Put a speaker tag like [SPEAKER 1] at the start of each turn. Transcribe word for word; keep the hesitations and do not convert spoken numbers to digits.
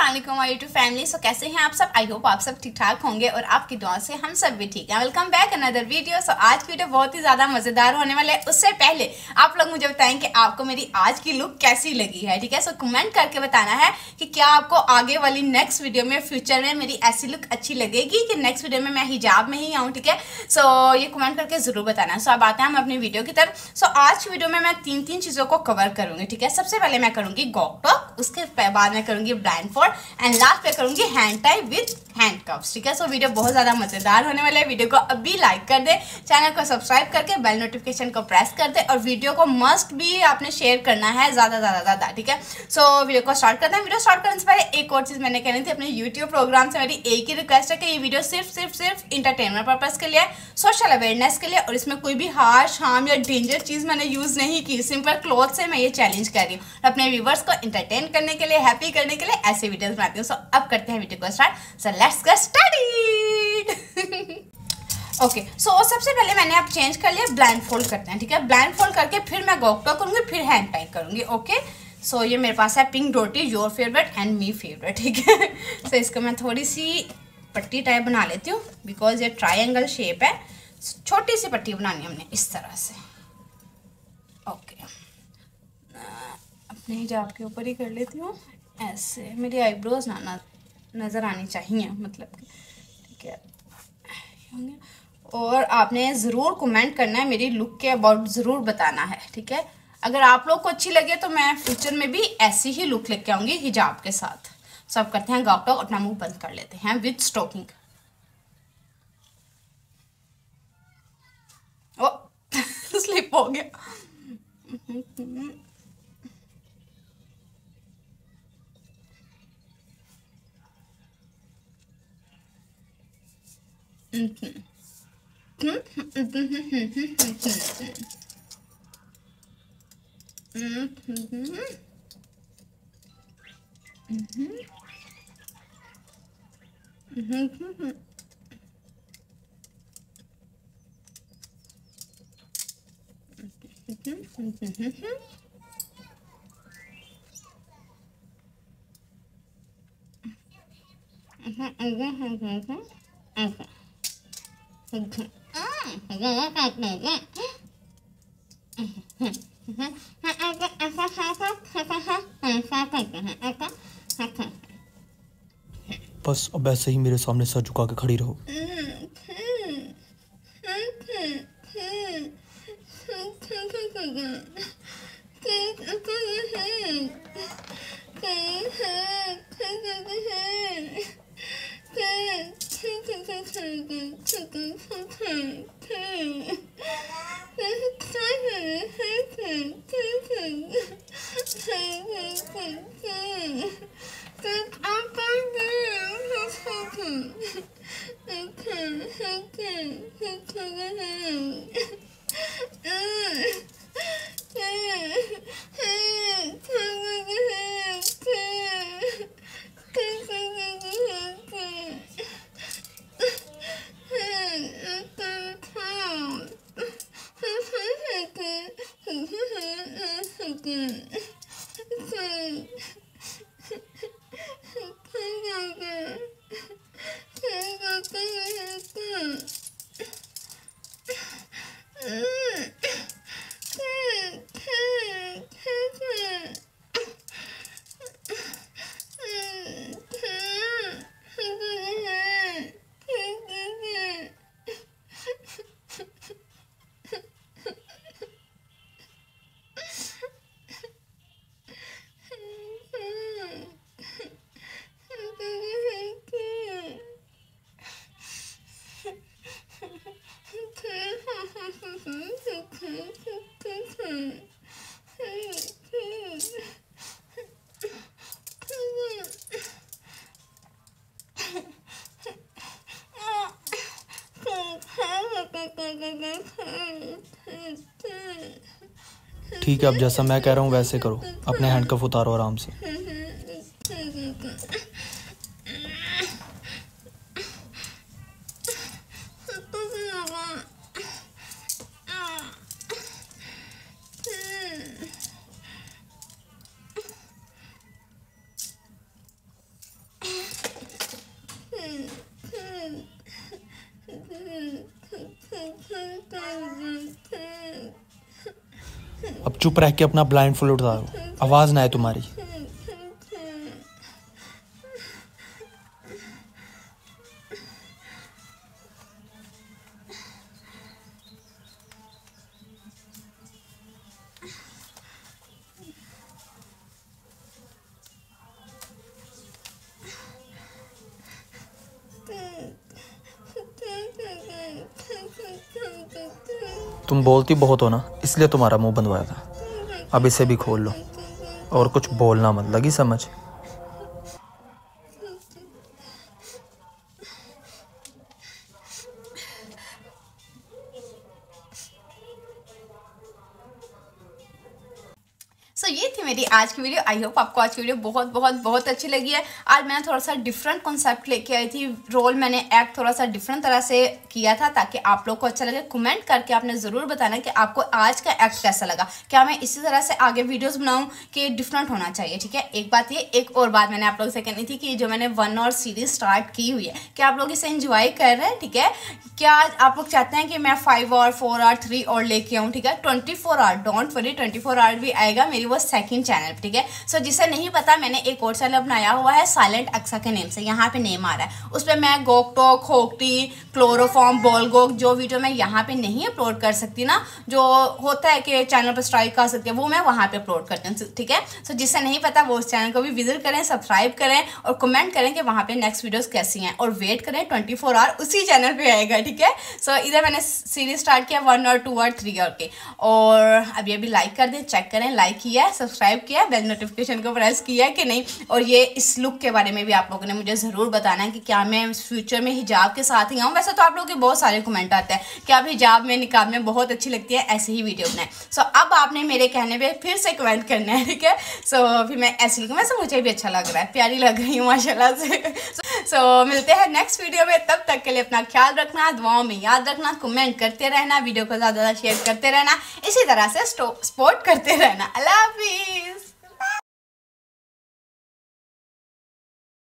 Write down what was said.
[SPEAKER 1] अस्सलाम my YouTube family. सो कैसे हैं आप सब? आई होप आप सब ठीक ठाक होंगे और आपकी दुआ से हम सब भी ठीक हैं। Welcome back another video. So आज की वीडियो बहुत ही ज़्यादा मज़ेदार होने वाले है। उससे पहले आप लोग मुझे बताएं कि आपको मेरी आज की लुक कैसी लगी है, ठीक है। सो कमेंट करके बताना है कि क्या आपको आगे वाली नेक्स्ट वीडियो में फ्यूचर में मेरी ऐसी लुक अच्छी लगेगी कि नेक्स्ट वीडियो में मैं हिजाब में ही आऊँ, ठीक है। सो ये कमेंट करके ज़रूर बताना। सो अब आते हैं हम अपनी वीडियो की तरफ। सो आज की वीडियो में मैं तीन तीन चीज़ों को कवर करूँगी, ठीक है। सबसे पहले मैं करूँगी गॉक टॉक, उसके बाद मैं करूँगी ब्लाइंड फोल्ड एंड लास्ट पे करूंगी hand tie with handcuffs, ठीक है। सो वीडियो बहुत ज्यादा मजेदार होने वाला है। वीडियो को अभी लाइक कर दे, चैनल को सब्सक्राइब करके बेल नोटिफिकेशन को प्रेस कर दे और वीडियो को मस्ट भी आपने शेयर करना है ज्यादा ज्यादा ज्यादा, ठीक है। सो वीडियो को स्टार्ट करते हैं। वीडियो स्टार्ट करने से पहले एक और चीज मैंने कहनी थी। अपने यूट्यूब प्रोग्राम से मेरी एक ही रिक्वेस्ट है कि ये वीडियो सिर्फ सिर्फ सिर्फ इंटरटेनमेंट पर्पज के लिए, सोशल अवेयरनेस के लिए, और इसमें कोई भी हार्श हार्म या डेंजर चीज मैंने यूज नहीं की। सिंपल क्लोथ से मैं ये चैलेंज कर रही हूँ अपने व्यूवर्स को इंटरटेन करने के लिए, हैप्पी करने के लिए ऐसे वीडियोस बनाती हूँ। सो अब करते हैं वीडियो को start. So let's get started. Okay, so सबसे पहले मैंने अब चेंज कर लिया, ब्लाइंड फोल्ड करते हैं, ठीक है। ब्लाइंड फोल्ड करके फिर मैं गॉक टॉक करूंगी, फिर हैंड टाई करूंगी। ओके, सो ये मेरे पास है pink dotty, your favourite and me favourite, ठीक है। सो इसको मैं थोड़ी सी पट्टी टाइप बना लेती हूँ बिकॉज ये ट्रायंगल शेप है। छोटी सी पट्टी बनानी है हमने इस तरह से। ओके, अपने हिजाब के ऊपर ही कर लेती हूँ ऐसे। मेरी आईब्रोज ना, ना नज़र आनी चाहिए, मतलब ठीक है। और आपने ज़रूर कमेंट करना है, मेरी लुक के अबाउट ज़रूर बताना है, ठीक है। अगर आप लोग को अच्छी लगे तो मैं फ्यूचर में भी ऐसी ही लुक लेके आऊँगी हिजाब के साथ। सब करते हैं गॉक टॉक, अपना मुंह बंद कर लेते हैं विद स्टोकिंग। ओ स्लिप हो गया।
[SPEAKER 2] बस अब ऐसे ही मेरे सामने सर झुका के खड़ी रहो। ठीक है, अब जैसा मैं कह रहा हूँ वैसे करो। अपने हैंडकफ उतारो आराम से। अब चुप रह के अपना ब्लाइंड फुल उतारो, आवाज़ ना आए तुम्हारी। तुम बोलती बहुत हो ना, इसलिए तुम्हारा मुंह बंदवाया था। अब इसे भी खोल लो और कुछ बोलना मत, लगी समझ?
[SPEAKER 1] सो so, ये थी मेरी आज की वीडियो। आई होप आपको आज की वीडियो बहुत बहुत बहुत अच्छी लगी है। आज मैंने थोड़ा सा डिफरेंट कॉन्सेप्ट लेके आई थी, रोल मैंने एक्ट थोड़ा सा डिफरेंट तरह से किया था ताकि आप लोग को अच्छा लगे। कमेंट करके आपने ज़रूर बताना कि आपको आज का एक्ट कैसा लगा। क्या मैं इसी तरह से आगे वीडियोस बनाऊं कि डिफरेंट होना चाहिए, ठीक है। एक बात ये, एक और बात मैंने आप लोगों से कहनी थी कि जो मैंने वन और सीरीज स्टार्ट की हुई है, क्या आप लोग इसे एंजॉय कर रहे हैं, ठीक है। क्या आप लोग चाहते हैं कि मैं फाइव और फोर और थ्री और लेके आऊँ, ठीक है। Twenty four hour, don't worry, twenty four hour भी आएगा मेरी वो सेकंड चैनल, ठीक है। सो so, जिसे नहीं पता, मैंने एक और चैनल बनाया हुआ है साइलेंट अक्सा के नेम से, यहाँ पे नेम आ रहा है। उस पर मैं गोक टॉक, होकटी, क्लोरोफॉर्म, बॉलगोक, जो वीडियो मैं यहाँ पे नहीं अपलोड कर सकती ना, जो होता है कि चैनल पर स्ट्राइक आ सकती है, वो मैं वहाँ पे अपलोड करती हूँ, ठीक है। सो so, जिसे नहीं पता वो उस चैनल को भी विजिट करें, सब्सक्राइब करें और कमेंट करें कि वहाँ पे नेक्स्ट वीडियोस कैसी हैं, और वेट करें ट्वेंटी फोर आवर उसी चैनल पे आएगा, ठीक है। सो so, इधर मैंने सीरीज स्टार्ट किया वन और टू और थ्री और के, और अभी अभी लाइक कर दें, चेक करें लाइक किया है, सब्सक्राइब किया है, बेल नोटिफिकेशन को प्रेस किया है कि नहीं। और ये इस लुक के बारे में भी आप लोगों ने मुझे ज़रूर बताना है कि क्या मैं फ्यूचर में हिजाब के साथ ही आऊँ। वैसे तो आप लोगों के बहुत सारे कमेंट आते हैं कि आप हिजाब में, निकाब में बहुत अच्छी लगती है, ऐसे ही वीडियो बनाए। सो अब आपने मेरे कहने पे फिर से कमेंट करना है, ठीक है। सो फिर मैं ऐसी लूँगी, वैसे मुझे भी अच्छा लग रहा है, प्यारी लग रही हूँ माशाल्लाह से। सो मिलते हैं नेक्स्ट वीडियो में, तब तक के लिए अपना ख्याल रखना, दुआओं में याद रखना, कमेंट करते रहना, वीडियो को ज़्यादा ज़्यादा शेयर करते रहना, इसी तरह से सपोर्ट करते रहना। अल्लाह हाफिज़।